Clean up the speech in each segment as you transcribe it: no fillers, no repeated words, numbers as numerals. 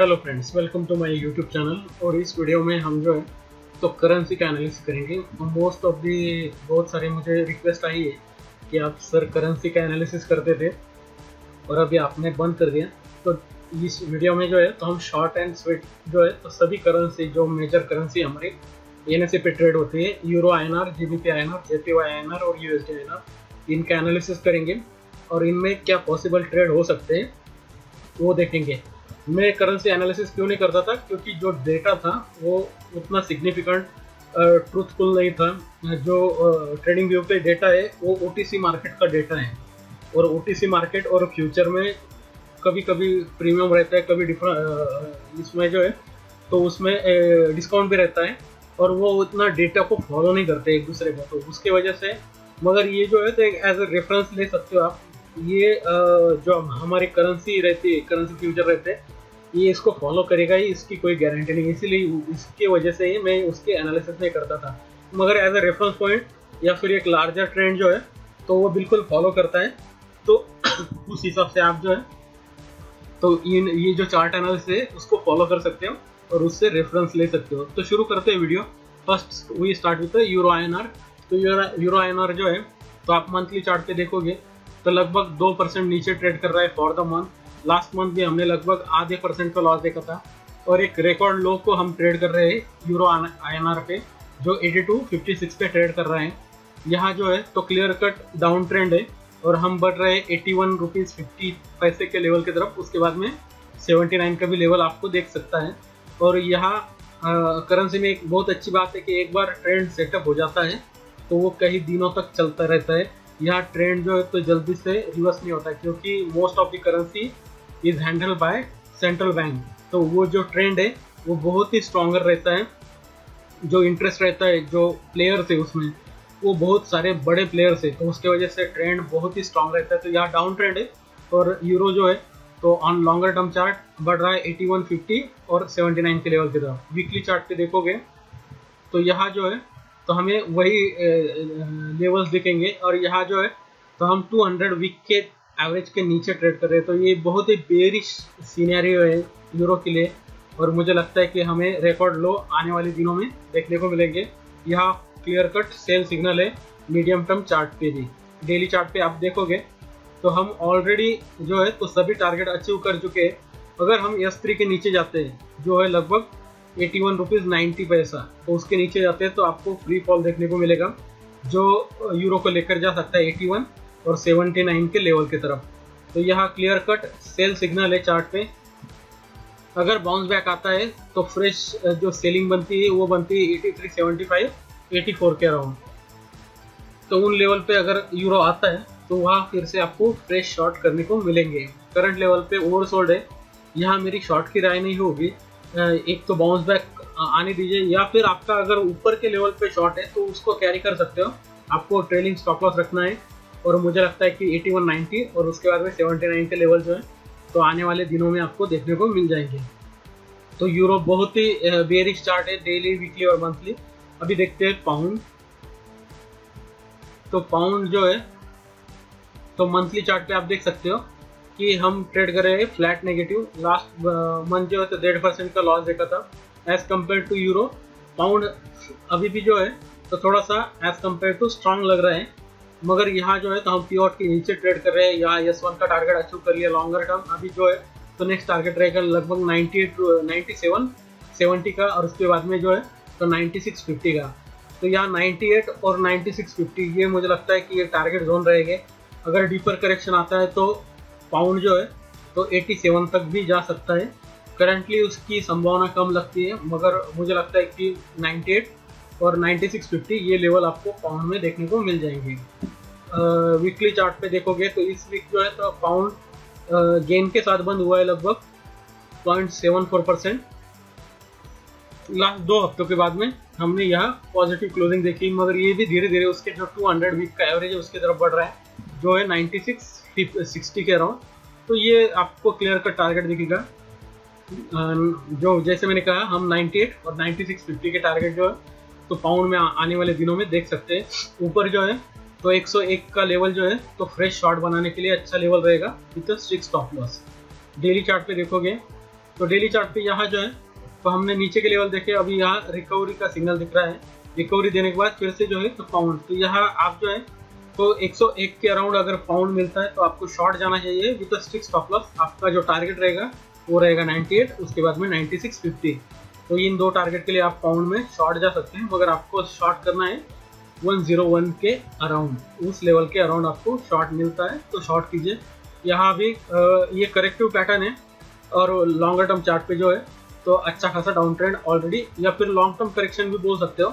Hello friends, welcome to my YouTube channel. और इस video में हम जो है तो करेंसी का एनालिसिस करेंगे। मोस्ट ऑफ दी बहुत सारे मुझे रिक्वेस्ट आई है कि आप सर करेंसी का एनालिसिस करते थे और अभी आपने बंद कर दिया। तो इस वीडियो में जो है तो हम शॉर्ट एंड स्वीट जो है तो सभी करेंसी जो मेजर करेंसी हमारी एनएसए पे ट्रेड होती है, euro INR, GBP INR, JPY INR और यूएसडी आईएनआर, इनका एनालिसिस करेंगे और इनमें क्या पॉसिबल ट्रेड हो सकते हैं वो देखेंगे। मैं करेंसी एनालिसिस क्यों नहीं करता था, क्योंकि जो डेटा था वो उतना सिग्निफिकेंट ट्रूथफुल नहीं था। जो ट्रेडिंग व्यू पे डेटा है वो ओटीसी मार्केट का डेटा है और ओटीसी मार्केट और फ्यूचर में कभी कभी प्रीमियम रहता है, कभी इसमें जो है तो उसमें डिस्काउंट भी रहता है और वो उतना डेटा को फॉलो नहीं करते एक दूसरे को, तो उसके वजह से। मगर ये जो है तो एक एज ए रेफरेंस ले सकते हो आप। ये जो हमारी करेंसी रहती है, करेंसी फ्यूचर रहते हैं, ये इसको फॉलो करेगा ही, इसकी कोई गारंटी नहीं। इसीलिए इसकी वजह से ही मैं उसके एनालिसिस नहीं करता था। मगर एज ए रेफरेंस पॉइंट या फिर एक लार्जर ट्रेंड जो है तो वो बिल्कुल फॉलो करता है। तो उस हिसाब से आप जो है तो ये जो चार्ट एनालिसिस है उसको फॉलो कर सकते हो और उससे रेफरेंस ले सकते हो। तो शुरू करते हैं video. First we start with euro INR. तो यूरो आईएनआर जो है तो आप मंथली चार्ट पे देखोगे तो लगभग 2% नीचे ट्रेड कर रहा है for the month. Last month भी हमने लगभग आधे % का लॉस देखा था और एक रिकॉर्ड लो को हम ट्रेड कर रहे हैं यूरो आईएनआर पे, जो 82.56 पे ट्रेड कर रहे हैं। यहाँ जो है तो क्लियर कट डाउन ट्रेंड है और हम बढ़ रहे हैं 81 रुपीज़ 50 पैसे के लेवल की तरफ। उसके बाद में 79 का भी लेवल आपको देख सकता है। और यहाँ करेंसी में एक बहुत अच्छी बात है कि एक बार ट्रेंड सेटअप हो जाता है तो वो कई दिनों तक चलता रहता है। यहाँ ट्रेंड जो है तो जल्दी से रिवर्स नहीं होता है, क्योंकि most of the currency is handle by central bank. तो वो जो ट्रेंड है वो बहुत ही स्ट्रॉन्गर रहता है। जो इंटरेस्ट रहता है, जो प्लेयर्स है उसमें वो बहुत सारे बड़े प्लेयर्स है, तो उसके वजह से ट्रेंड बहुत ही स्ट्रॉन्ग रहता है। तो यहाँ डाउन ट्रेंड है और यूरो जो है तो ऑन लॉन्गर टर्म चार्ट बढ़ रहा है 81.50 और 79 के लेवल की तरफ। वीकली चार्ट पे देखोगे तो यहाँ जो है तो हमें वही लेवल्स दिखेंगे और यहाँ जो है तो हम 200 वीक के एवरेज के नीचे ट्रेड कर रहे हैं। तो ये बहुत ही बेरिश सिनेरियो है यूरो के लिए और मुझे लगता है कि हमें रिकॉर्ड लो आने वाले दिनों में देखने को मिलेंगे। यहाँ क्लियर कट सेल सिग्नल है मीडियम टर्म चार्ट पे भी। डेली चार्ट पे आप देखोगे तो हम ऑलरेडी जो है तो सभी टारगेट अचीव कर चुके हैं। अगर हम S3 के नीचे जाते हैं जो है लगभग 81 रुपीज़ 90 पैसा, तो उसके नीचे जाते हैं तो आपको फ्री फॉल देखने को मिलेगा जो यूरो को लेकर जा सकता है 81 और 79 के लेवल की तरफ। तो यहाँ क्लियर कट सेल सिग्नल है चार्ट पे। अगर बाउंस बैक आता है तो फ्रेश जो सेलिंग बनती है वो बनती है 83.75 84 के अराउंड। तो उन लेवल पे अगर यूरो आता है तो वहाँ फिर से आपको फ्रेश शॉर्ट करने को मिलेंगे। करंट लेवल पे ओवरसोल्ड है, यहाँ मेरी शॉर्ट की राय नहीं होगी। एक तो बाउंस बैक आने दीजिए या फिर आपका अगर ऊपर के लेवल पे शॉर्ट है तो उसको कैरी कर सकते हो। आपको ट्रेलिंग स्टॉप लॉस रखना है और मुझे लगता है कि 81.90 और उसके बाद में 79 के लेवल जो है तो आने वाले दिनों में आपको देखने को मिल जाएंगे। तो यूरो बहुत ही बेयरिश चार्ट है डेली, वीकली और मंथली। अभी देखते हैं पाउंड। तो पाउंड जो है तो मंथली चार्ट पे आप देख सकते हो कि हम ट्रेड कर रहे हैं फ्लैट नेगेटिव। लास्ट मंथ जो है तो 1.5% का लॉस देखा था as compared to euro. Pound अभी भी जो है तो थोड़ा सा एज कम्पेयर टू स्ट्रांग लग रहा है, मगर यहाँ जो है तो हम पीओट के नीचे ट्रेड कर रहे हैं। यहाँ S1 का टारगेट अचीव कर लिया लॉन्गर टर्म। अभी जो है तो नेक्स्ट टारगेट रहेगा लगभग 97 70 का और उसके बाद में जो है तो 96.50 का। तो यहाँ 98 और 96.50 ये मुझे लगता है कि ये टारगेट जोन रहेंगे। अगर डीपर करेक्शन आता है तो पाउंड जो है तो 87 तक भी जा सकता है। करंटली उसकी संभावना कम लगती है, मगर मुझे लगता है कि 98 और 96.50 ये लेवल आपको पाउंड में देखने को मिल जाएंगे। वीकली चार्ट पे देखोगे तो इस वीक जो है तो पाउंड गेन के साथ बंद हुआ है लगभग 0.74%। लास्ट 2 हफ्तों के बाद में हमने यहाँ पॉजिटिव क्लोजिंग देखी, मगर ये भी धीरे धीरे उसके जो 200 वीक का एवरेज है उसकी तरफ बढ़ रहा है जो है 96.60 के अराउंड। तो ये आपको क्लियर का टारगेट दिखेगा। जो जैसे मैंने कहा हम 98 और 96.50 के टारगेट जो है तो पाउंड में आने वाले दिनों में देख सकते हैं। ऊपर जो है तो 101 का लेवल जो है तो फ्रेश शॉर्ट बनाने के लिए अच्छा लेवल रहेगा with strict stop loss. Daily chart पे देखोगे तो डेली चार्ट पे यहाँ जो है तो हमने नीचे के लेवल देखे, अभी यहाँ रिकवरी का सिग्नल दिख रहा है। रिकवरी देने के बाद फिर से जो है तो पाउंड, तो यहाँ आप जो है तो 101 के अराउंड अगर पाउंड मिलता है तो आपको शॉर्ट जाना चाहिए विद स्ट्रिक्ट स्टॉप लॉस। आपका जो टारगेट रहेगा वो रहेगा 98, उसके बाद में 96.50। तो इन दो टारगेट के लिए आप पाउंड में शॉर्ट जा सकते हैं, मगर आपको शॉर्ट करना है 101 के अराउंड, उस लेवल के अराउंड आपको शॉर्ट मिलता है तो शॉर्ट कीजिए। यहाँ भी ये करेक्टिव पैटर्न है और लॉन्गर टर्म चार्ट पे जो है तो अच्छा खासा डाउन ट्रेंड ऑलरेडी, या फिर लॉन्ग टर्म करेक्शन भी बोल सकते हो,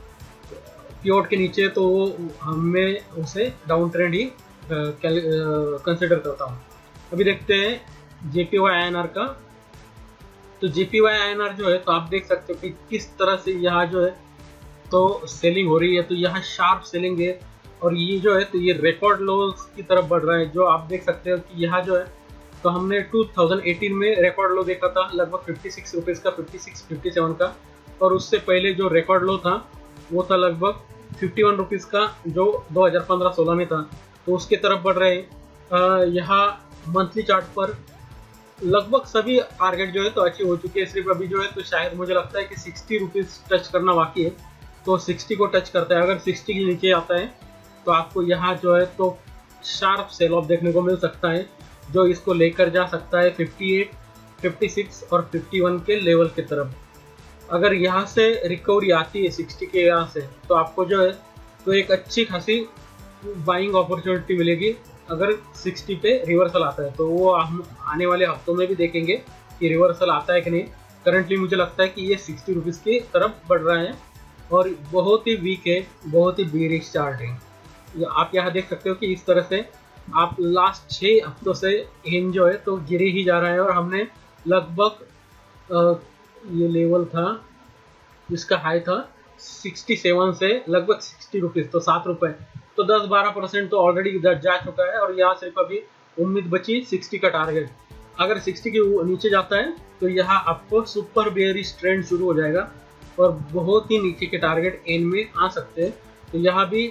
पीओट के नीचे तो हमें उसे डाउन ट्रेंड ही कंसिडर करता हूँ। अभी देखते हैं जेपीवाई आईएनआर का। तो जेपीवाई आईएनआर जो है तो आप देख सकते हो कि किस तरह से यहाँ जो है तो सेलिंग हो रही है। तो यहाँ शार्प सेलिंग है और ये जो है तो ये रिकॉर्ड लोस की तरफ बढ़ रहा है। जो आप देख सकते हो कि यहाँ जो है तो हमने 2018 में रिकॉर्ड लो देखा था लगभग 56 रुपीज़ का, 56-57 का, और उससे पहले जो रिकॉर्ड लो था वो था लगभग 51 रुपीज़ का जो 2015-16 में था। तो उसके तरफ बढ़ रहे हैं। यहाँ मंथली चार्ट पर लगभग सभी टारगेट जो है तो अचीव हो चुके हैं। सिर्फ अभी जो है तो शायद मुझे लगता है कि 60 रुपीज़ टच करना बाकी है, तो 60 को टच करता है। अगर 60 के नीचे आता है तो आपको यहाँ जो है तो शार्प सेल ऑफ देखने को मिल सकता है, जो इसको लेकर जा सकता है 58, 56 और 51 के लेवल की तरफ। अगर यहाँ से रिकवरी आती है 60 के यहाँ से तो आपको जो है तो एक अच्छी खासी बाइंग अपॉर्चुनिटी मिलेगी। अगर 60 पे रिवर्सल आता है तो वो हम आने वाले हफ्तों में भी देखेंगे कि रिवर्सल आता है कि नहीं। करंटली मुझे लगता है कि ये 60 रुपीज़ की तरफ बढ़ रहा है और बहुत ही वीक है, बहुत ही बेरिश चार्ट है। आप यहाँ देख सकते हो कि इस तरह से आप लास्ट 6 हफ्तों से इन जो है तो गिरे ही जा रहा है। और हमने लगभग ये लेवल था जिसका हाई था 67 से लगभग 60 रुपीज़, तो 7 रुपये, तो 10-12% तो ऑलरेडी जा चुका है। और यहाँ सिर्फ अभी उम्मीद बची 60 का टारगेट। अगर 60 के नीचे जाता है तो यहाँ आपको सुपर बेयरिश ट्रेंड शुरू हो जाएगा और बहुत ही नीचे के टारगेट एन में आ सकते हैं। तो यहाँ भी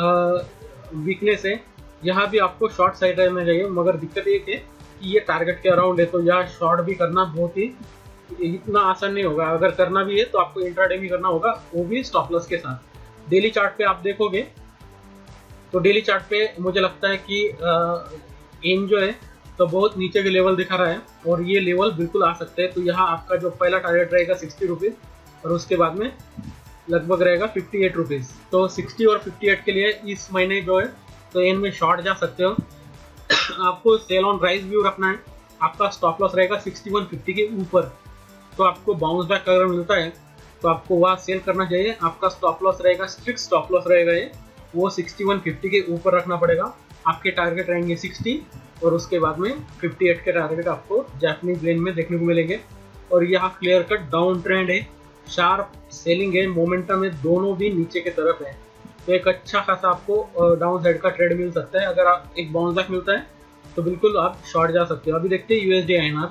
वीकनेस है, यहाँ भी आपको शॉर्ट साइड रहना चाहिए। मगर दिक्कत ये है कि ये टारगेट के अराउंड है तो यहाँ शॉर्ट भी करना बहुत ही इतना आसान नहीं होगा। अगर करना भी है तो आपको इंट्राडे भी करना होगा, वो भी स्टॉप लॉस के साथ। डेली चार्ट पे आप देखोगे तो डेली चार्ट पे मुझे लगता है कि इन जो है तो बहुत नीचे के लेवल दिखा रहा है और ये लेवल बिल्कुल आ सकते हैं। तो यहाँ आपका जो पहला टारगेट रहेगा 60 रुपीज़ और उसके बाद में लगभग रहेगा 58 रुपीज़। तो 60 और 58 के लिए इस महीने जो है तो इनमें शॉर्ट जा सकते हो। आपको सेल ऑन राइज व्यू रखना है। आपका स्टॉप लॉस रहेगा 6150 के ऊपर। तो आपको बाउंस बैक अगर मिलता है तो आपको वहाँ सेल करना चाहिए। आपका स्टॉप लॉस रहेगा, स्ट्रिक्ट स्टॉप लॉस रहेगा ये, वो 6150 के ऊपर रखना पड़ेगा। आपके टारगेट रहेंगे 60 और उसके बाद में 58 के टारगेट आपको जापानीज लेन में देखने को मिलेंगे। और यहाँ क्लियर कट डाउन ट्रेंड है, शार्प सेलिंग है, मोमेंटम है, दोनों भी नीचे की तरफ है। तो एक अच्छा खासा आपको डाउन साइड का ट्रेड मिल सकता है। अगर आप एक बाउंस बैक मिलता है तो बिल्कुल आप शॉर्ट जा सकते हो। अभी देखते हैं यूएसडी आईएनआर।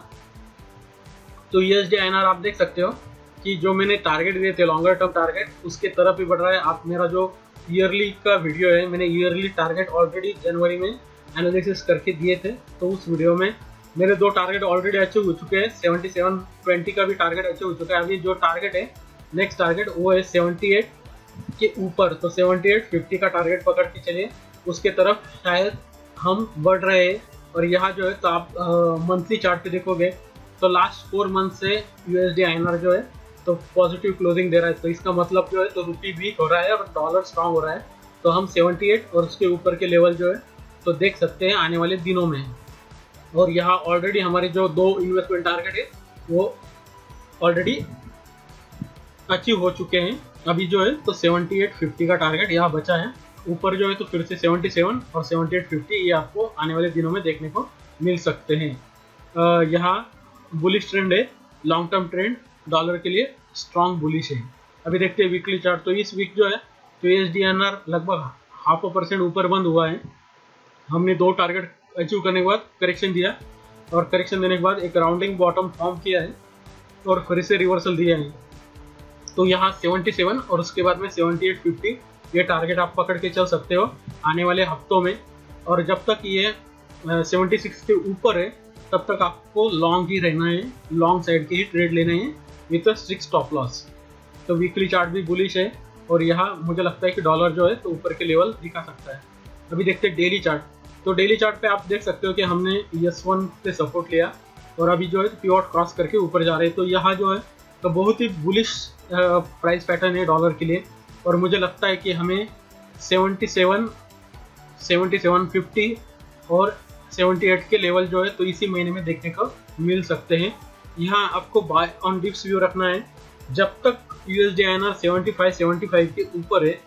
तो यूएसडी आईएनआर आप देख सकते हो कि जो मैंने टारगेट दिए थे लॉन्गर टर्म टारगेट उसके तरफ ही बढ़ रहा है। आप मेरा जो ईयरली का वीडियो है, मैंने ईयरली टारगेट ऑलरेडी जनवरी में एनालिसिस करके दिए थे। तो उस वीडियो में मेरे 2 टारगेट ऑलरेडी अचीव हो चुके हैं। 7720 का भी टारगेट अचीव हो चुका है। अभी जो टारगेट है नेक्स्ट टारगेट वो है 78 के ऊपर। तो 7850 का टारगेट पकड़ के चलिए, उसके तरफ शायद हम बढ़ रहे हैं। और यहाँ जो है तो आप मंथली चार्ट पे देखोगे तो लास्ट 4 मंथ से यूएसडी आईएनआर जो है तो पॉजिटिव क्लोजिंग दे रहा है। तो इसका मतलब जो है तो रुपी वीक हो रहा है और डॉलर स्ट्रांग हो रहा है। तो हम 78 और उसके ऊपर के लेवल जो है तो देख सकते हैं आने वाले दिनों में। और यहाँ ऑलरेडी हमारे जो 2 इन्वेस्टमेंट टारगेट है वो ऑलरेडी अचीव हो चुके हैं। अभी जो है तो 7850 का टारगेट यहाँ बचा है। ऊपर जो है तो फिर से 77 और 7850 ये आपको आने वाले दिनों में देखने को मिल सकते हैं। यहाँ बुलिश ट्रेंड है, लॉन्ग टर्म ट्रेंड डॉलर के लिए स्ट्रॉन्ग बुलिश है। अभी देखते हैं वीकली चार्ट। तो इस वीक जो है तो एसडीएनआर लगभग 0.5% ऊपर बंद हुआ है। हमने 2 टारगेट अचीव करने के बाद करेक्शन दिया और करेक्शन देने के बाद एक राउंडिंग बॉटम फॉर्म किया है और फिर से रिवर्सल दिया है। तो यहाँ 77 और उसके बाद में 7850 ये टारगेट आप पकड़ के चल सकते हो आने वाले हफ्तों में। और जब तक ये 76 के ऊपर है तब तक आपको लॉन्ग ही रहना है, लॉन्ग साइड की ही ट्रेड लेने हैं with a strict stop loss. तो वीकली चार्ट भी बुलिश है और यहाँ मुझे लगता है कि डॉलर जो है तो ऊपर के लेवल दिखा सकता है। अभी देखते हैं डेली चार्ट। तो डेली चार्ट पे आप देख सकते हो कि हमने S1 पे सपोर्ट लिया और अभी जो है पिवट क्रॉस करके ऊपर जा रहे हैं। तो यहाँ जो है तो बहुत ही बुलिश प्राइस पैटर्न है डॉलर के लिए और मुझे लगता है कि हमें 77, 77.50 और 78 के लेवल जो है तो इसी महीने में देखने को मिल सकते हैं। यहाँ आपको बाय ऑन डिप्स व्यू रखना है। जब तक USD/INR 75 के ऊपर है,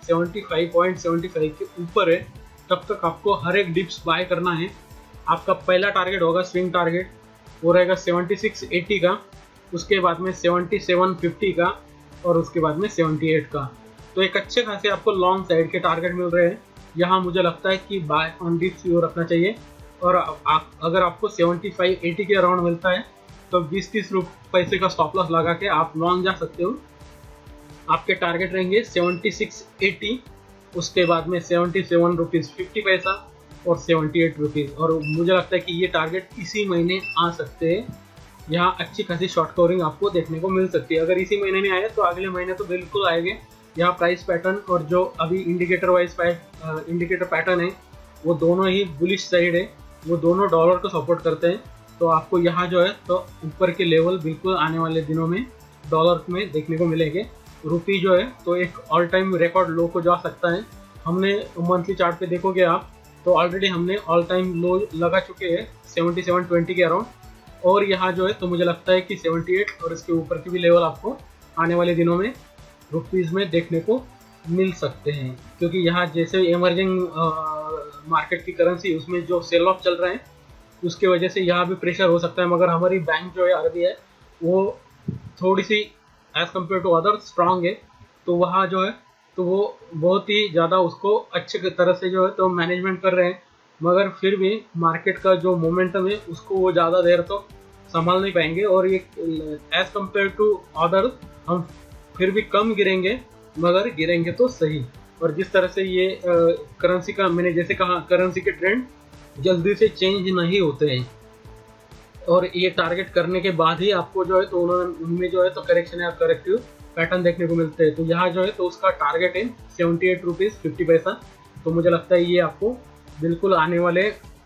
75.75 के ऊपर है, तब तक आपको हर एक डिप्स बाय करना है। आपका पहला टारगेट होगा स्विंग टारगेट, वो रहेगा 76.80 का, उसके बाद में 77.50 का और उसके बाद में 78 का। तो एक अच्छे खासे आपको लॉन्ग साइड के टारगेट मिल रहे हैं। यहाँ मुझे लगता है कि बाय ऑन डिप्स व्यू रखना चाहिए और अगर आपको 75-80 के अराउंड मिलता है तो 20-30 पैसे का स्टॉप लॉस लगा के आप लॉन्ग जा सकते हो। आपके टारगेट रहेंगे 76.80, उसके बाद में 77 रुपीज़ 50 पैसा और 78 रुपीज़। और मुझे लगता है कि ये टारगेट इसी महीने आ सकते हैं। यहाँ अच्छी खासी शॉर्ट कवरिंग आपको देखने को मिल सकती है। अगर इसी महीने नहीं आए तो अगले महीने तो बिल्कुल आएंगे। यहाँ प्राइस पैटर्न और जो अभी इंडिकेटर वाइज इंडिकेटर पैटर्न है वो दोनों ही बुलिश साइड है, वो दोनों डॉलर को सपोर्ट करते हैं। तो आपको यहाँ जो है तो ऊपर के लेवल बिल्कुल आने वाले दिनों में डॉलर में देखने को मिलेंगे। रुपी जो है तो एक ऑल टाइम रिकॉर्ड लो को जा सकता है। हमने मंथली चार्ट पे देखोगे आप तो ऑलरेडी हमने ऑल टाइम लो लगा चुके हैं 77.20 के अराउंड और यहाँ जो है तो मुझे लगता है कि 78 और इसके ऊपर के भी लेवल आपको आने वाले दिनों में रुपीज़ में देखने को मिल सकते हैं। क्योंकि यहाँ जैसे इमर्जिंग मार्केट की करेंसी उसमें जो सेल ऑफ चल रहा है उसके वजह से यहाँ भी प्रेशर हो सकता है। मगर हमारी बैंक जो है RBI वो थोड़ी सी as compared to other strong है, तो वहाँ जो है तो वो बहुत ही ज़्यादा उसको अच्छे तरह से जो है तो मैनेजमेंट कर रहे हैं। मगर फिर भी मार्केट का जो मोमेंटम है उसको वो ज़्यादा देर तो संभाल नहीं पाएंगे और ये एज कम्पेयर टू अदर हम फिर भी कम गिरेंगे, मगर गिरेंगे तो सही। और जिस तरह से ये करेंसी का मैंने जैसे कहा करेंसी के ट्रेंड जल्दी से चेंज नहीं होते हैं और ये टारगेट करने के बाद ही आपको जो है तो उनमें जो है तो करेक्शन या करेक्टिव पैटर्न देखने को मिलते हैं। तो यहाँ जो है तो उसका टारगेट है 78 रुपीज़ 50 पैसा। तो मुझे लगता है ये आपको बिल्कुल आने वाले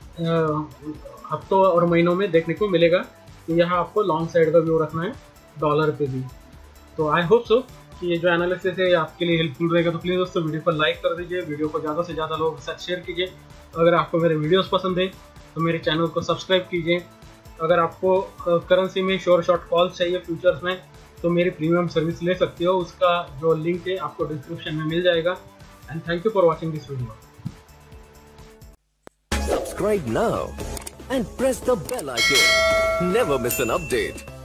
हफ्तों और महीनों में देखने को मिलेगा। तो यहाँ आपको लॉन्ग साइड का व्यू रखना है डॉलर पे भी। तो आई होप सो कि ये जो एनालिसिस है आपके लिए हेल्पफुल रहेगा। तो प्लीज़ दोस्तों वीडियो को लाइक कर दीजिए, वीडियो को ज़्यादा से ज़्यादा लोगों के साथ शेयर कीजिए। अगर आपको मेरे वीडियोस पसंद है तो मेरे चैनल को सब्सक्राइब कीजिए। अगर आपको करेंसी में शॉर्ट कॉल्स चाहिए फ्यूचर्स में तो मेरी प्रीमियम सर्विस ले सकते हो, उसका जो लिंक है आपको डिस्क्रिप्शन में मिल जाएगा। And thank you for watching this video. Subscribe now and press the bell icon. Never miss an update.